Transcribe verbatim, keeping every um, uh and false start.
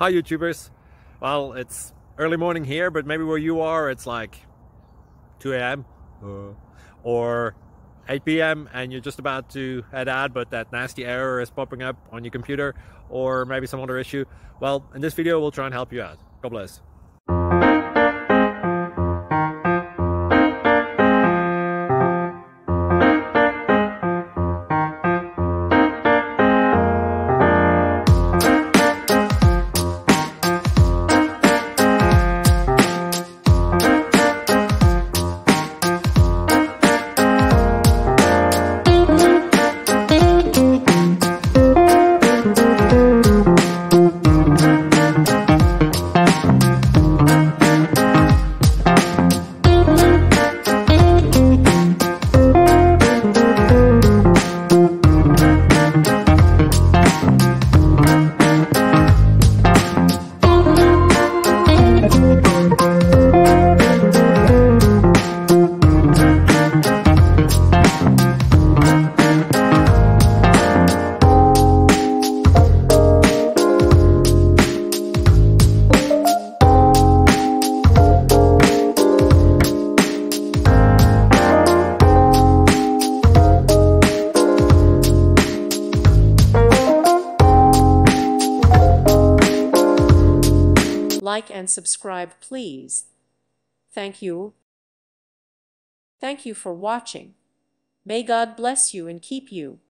Hi YouTubers. Well, it's early morning here, but maybe where you are it's like two A M Uh, or eight P M and you're just about to head out, but that nasty error is popping up on your computer, or maybe some other issue. Well, in this video we'll try and help you out. God bless. Like and subscribe, please. Thank you. Thank you for watching. May God bless you and keep you.